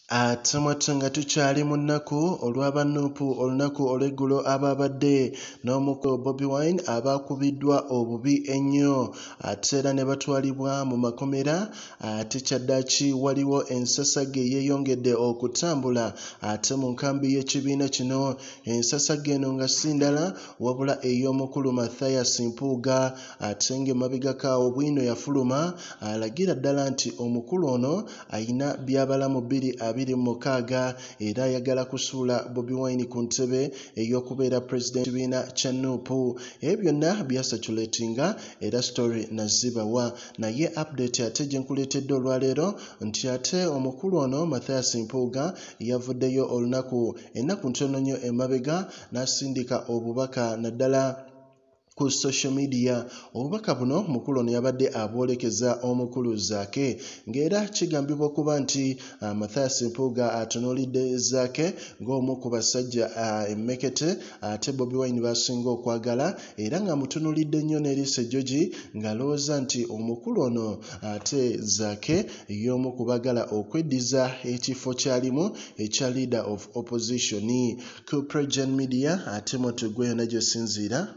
Atamwatu nga tukyali mu nnaku olw'abanuupu olunaku olw'eggulo ababadde n'omuko Bobi Wine abakubiddwa obubi ennyo ate era ne batwalibwa mu makomera. Ate kyaddaaki waliwo ensasage yeeyongedde okutambula ate mu nkambi y'ekibiina kino. Ensasage eno nga si ndala wabula ey'omukulu Mathias mpuuga ate ng'emabegako bwino yafuluma alagira ddala nti omukulu ono ayina by'abalamu 2026 era ayagala kusuula Bobi Wine ku ntebe ey'okubeera president kibiina kya NUP. Ebyo byonna byasatulatinga era story nazibawa naye update ate gye nkuleetedde olwaleero nti ate omukulu ono Mathias mpuuga yavuddeyo olunaku ennaku ntono nnyo emabega n'asindika obubaka naddala ku social media. Obubaka buno mukulu ono yabadde abwolekeza omukulu zaake ng'era kigambibwa okuba nti Mathias mpuuga atunuulidde zaake ng'omu ku basajja emmekete ate Bobi Wine basinga okwagala era nga mutunuulidde nnyo n'eriisa ejjogi ng'alowooza nti omukulu ono ate zaake y'omu ku baagala okweddiza ekifo kyalimu ekya leader of opposition ku PROJOURN media ate moto gwe yonna gy'osinziira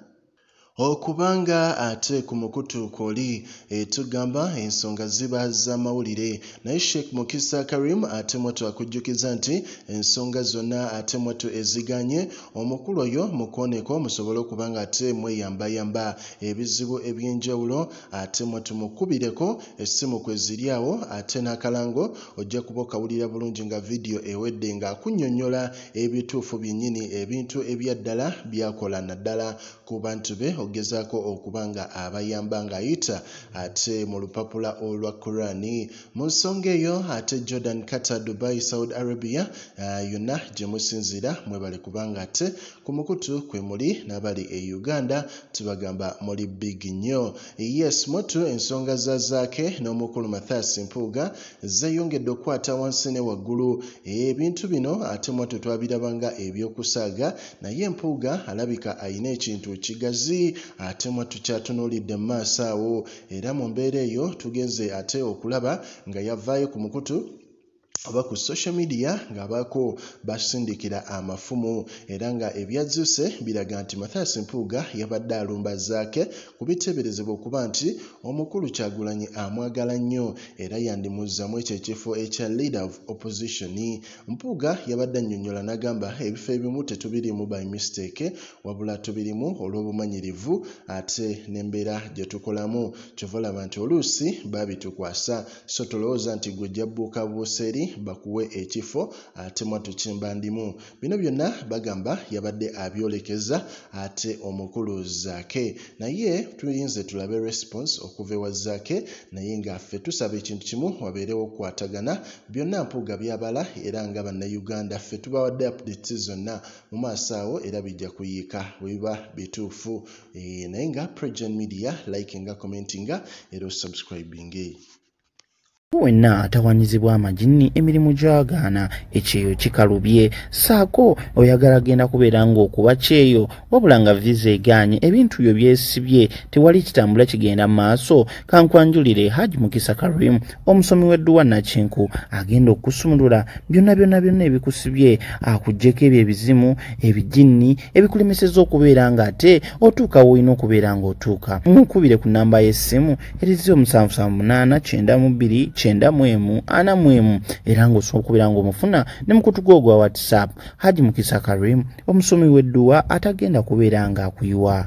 okubanga ate ku mukutu kwoli tugamba ensonga ziba z'amawulire naye Sheikh Mukisa Karim ate mwatu akujjukiza nti ensonga zonna ate mwatu eziganye omukulu oyo mukoneko musobole okubanga ate mweyambayamba ebizibu eby'enjawulo ate mwatu mukubireko essimu kweziri awo ate n'akalango ojja kuba okawulira bulungi nga video ewedde ng'akunnyonnyola ebituufu byennyini ebintu ebyaddala byakola naddala ku bantu be gezaako okubanga abayamba ng'ayita ate mu lupapula olwa Qurani. Mu nsonga eyo ate Jordan, Qatar, Dubai, Saudi Arabia yonna gye musinzira mwebale kubanga ate ku mukutu kwe muli n'abali e Uganda tubagamba muli big nnyo. Yes motu ensonga za zaake n'omukulu Mathias mpuuga zeeyongedde okukwata wansi ne waggulu. Ebintu bino ate motu twabirabanga ebyokusaaga naye mpuuga alabika ayina ekintu kigazi ate mwatu kyatunuulidde mu maaso awo era mu mbeera eyo tugenze ate okulaba nga yavaayo ku mukutu oba ku social media ng'abaako basindikira amafumu era nga ebyazzuse biraga nti Mathias mpuuga yabadde alumba zaake ku biteeberezebwa okuba nti omukulu Kyagulanyi amwagala nnyo era yandimuzzamu ekyo ekifo ekya leader of opposition. Mpuuga yabadde annyonnyola n'agamba ebifo ebimu tetubirimu by mistake wabula tubirimu olw'obumanyirivu ate n'embeera gye tukolamu kyova olaba nti oluusi babitukwasa so tolowooza nti gwe ojja bbuuka buseeri bakuwe ekifo ate mwatu kimbandimu. Bino byonna bagamba yabadde abyolekeza ate omukulu zaake naye tuyinze tulabe response okuva ewa zaake naye nga ffe tusaba ekintu kimu wabeerewo okukwatagana byonna mpuuga byabala era nga bannayuganda ffe tubawadde updates zonna mu maaso awo era bijja kuyiika bwe biba bituufu naye nga PROJOURN media like nga commentinga era subscribing. Wenna atawanyizibwa amagini emirimu gy'agaana ekyeyo kikalubye saako oyagala genda kubeera ng'okuba kyeyo wabula nga visa egaanye ebintu byo byesibye tewali kitambula kigenda mu maaso. Kankwanjulire Haji Mukisa Karim omusomi w'edduwa Nakinku agenda okusumulula byonna ebikusibye akuggyeko ebyo ebizimu ebijinni ebikulemesezza okubeera nga ate otuuka woolina okubeera ng'otuuka. Mukubire ku nnamba y'essimu erizi 778 9 era ng'osobola okubeera ng'omufuna ne mukutu gwo gwa WhatsApp. Haji Mukisa Karim omusomi w'edduwa atagenda kubeera ng'akuyiwa.